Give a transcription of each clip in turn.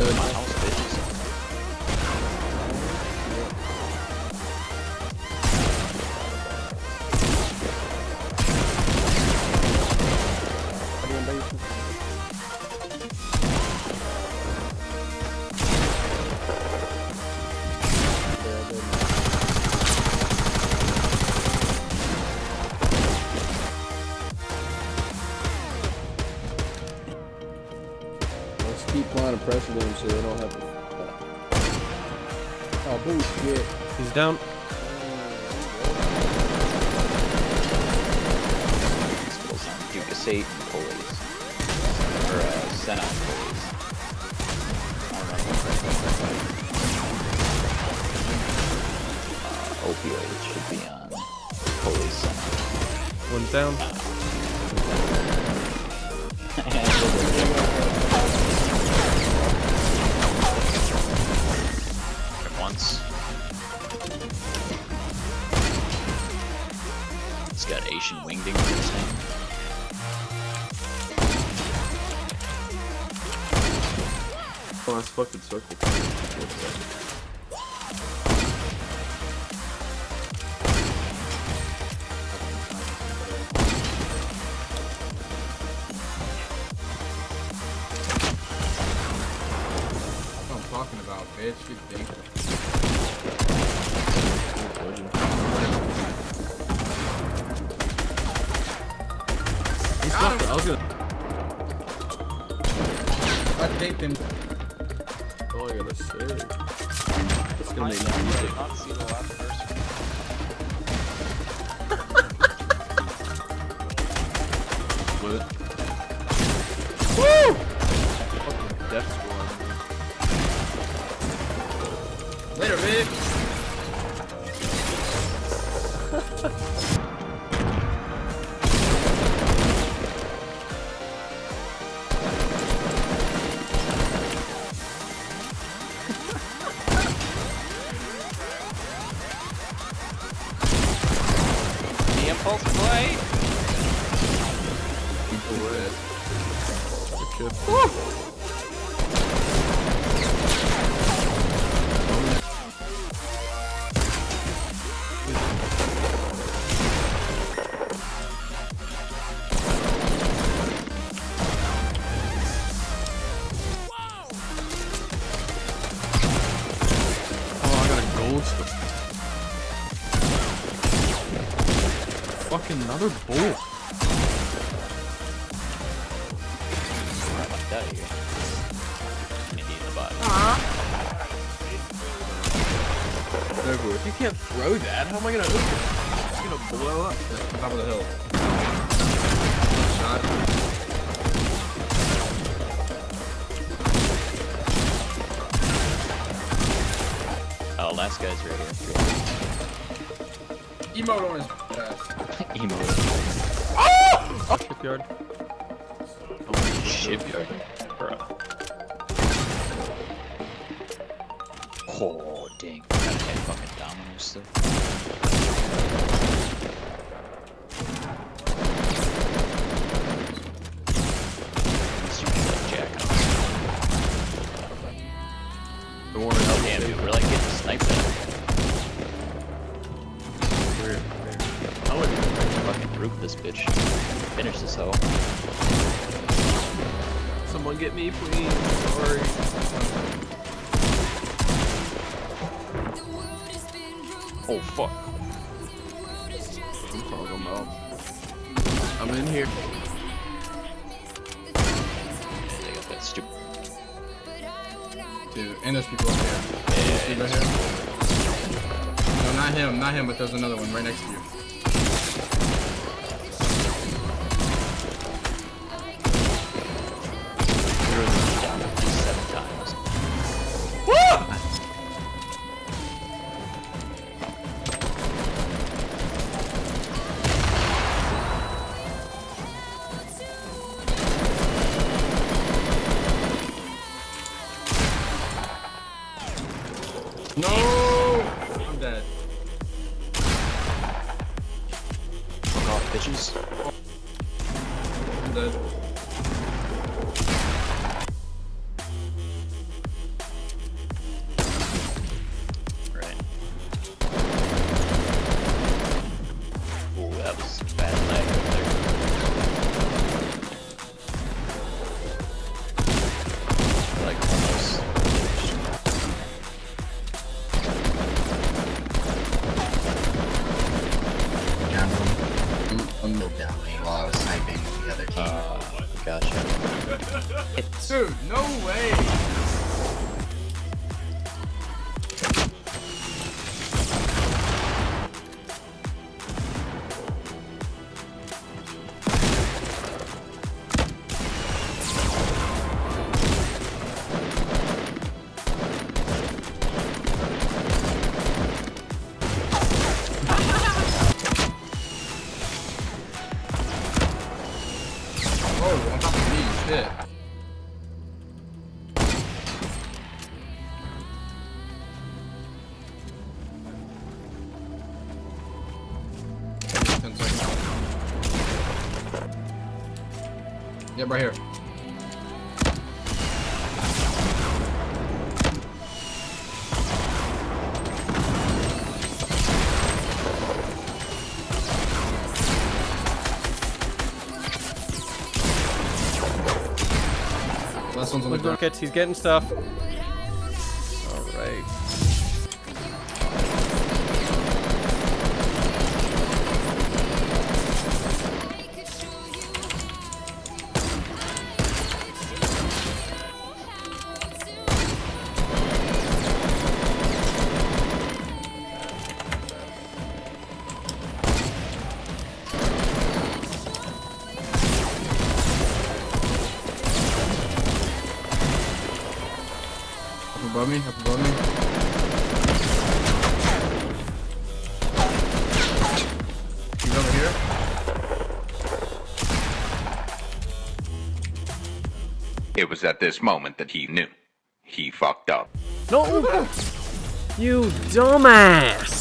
good. My house, bitches. Let's keep applying pressure to them so they don't have to. Oh, bullshit. He's down. Ducasate pulleys. Or, Senna pulleys. Opioids should be on pulleys Senna. One's down. Once. It's got Asian wingdings in his name. Oh, that's fucking circle. That's what I'm talking about, bitch. You think. He's fucked. I was gonna. I taped him. Oh, I gotta say. It's gonna make music. Not see the last person. What? Woo! Fucking death squad. Later, bitch. The impulse play. People red. Good shit. Oh, I got a ghost. Fucking another bull. Right like that here. Maybe in the bottom. Over. If you can't throw that, how am I gonna open it? It's gonna blow up. Top of the hill. Shot. Oh, last guy's right here. Emote on his ass. Emo. Shipyard. Shipyard. Bruh. Oh, dang. Gotta have fucking dominoes still. The one in Damn, dude, we're like getting sniped at. Weird. I would fucking group this bitch. Finish this hoe. Someone get me, please. Sorry. Oh, fuck. I'm talking about. I'm in here. They got that stupid. Dude, and there's people up here. See right here? No, not him, but there's another one right next to you. Literally down 7 times. No! I'm dead. Fuck off, bitches. I'm dead. that was bad lag right there. Like almost. I'm down while I was sniping the other team. Gotcha. Dude, no way! Oh, on top of me, shit. Yep, right here. Last one's on the ground. He's getting stuff. Alright. Up above me, up above me. He's over here. It was at this moment that he knew. He fucked up. No! You dumbass!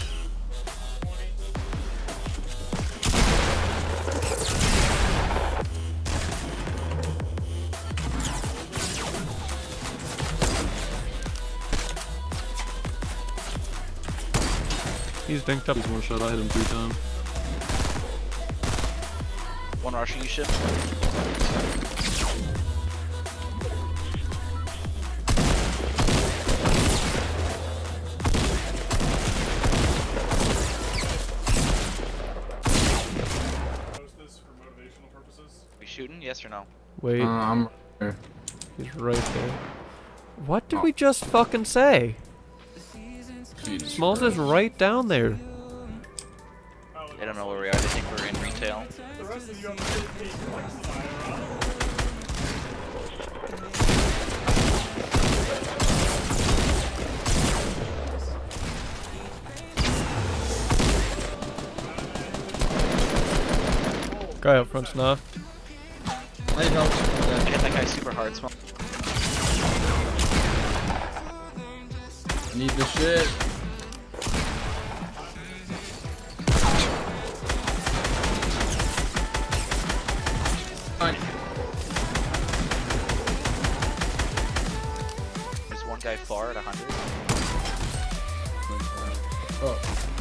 He's dinked up. He's one shot. I hit him 3 times. One rushing you ship. We shooting? Yes or no? Wait, I'm here. he's right there. What did we just fucking say? Jesus Smalls is Christ. right down there. They don't know where we are. They think we're in retail. Guy up front's not. I need help. I hit that guy super hard. Small. I need the shit. Fine. There's one guy far at 100. Oh.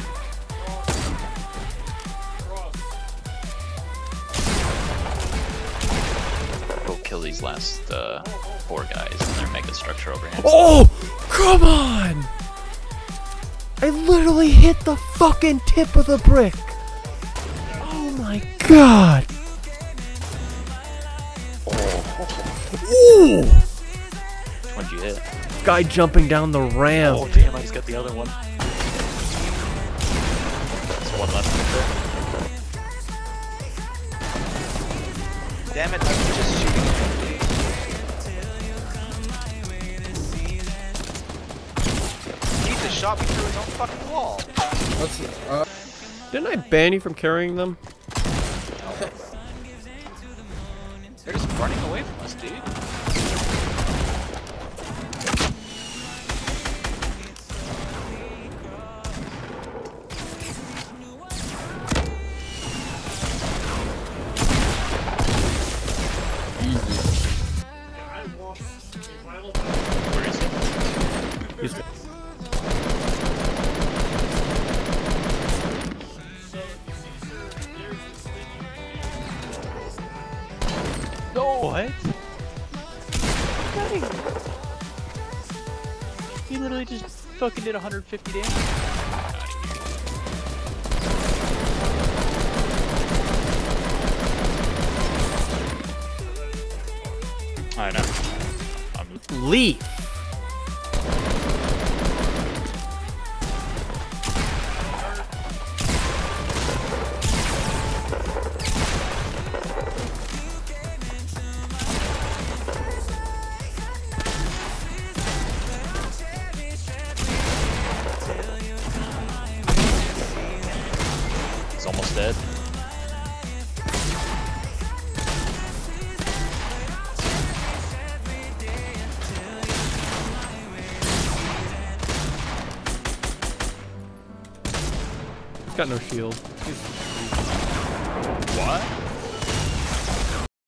Go kill these last 4 guys in their mega structure over here. Oh! Come on! I literally hit the fucking tip of the brick! Oh my god! Ooh! Which one'd you hit? Guy jumping down the ramp. Oh damn, I just got the other one. There's one left right there. Damn it, I was just shooting. He shot me through his own fucking wall. What's Didn't I ban you from carrying them? They're just running away from us, dude. Where is he? He's No! What? He literally just fucking did 150 damage. I know. Leaf. He's almost dead. He's got no shield. What?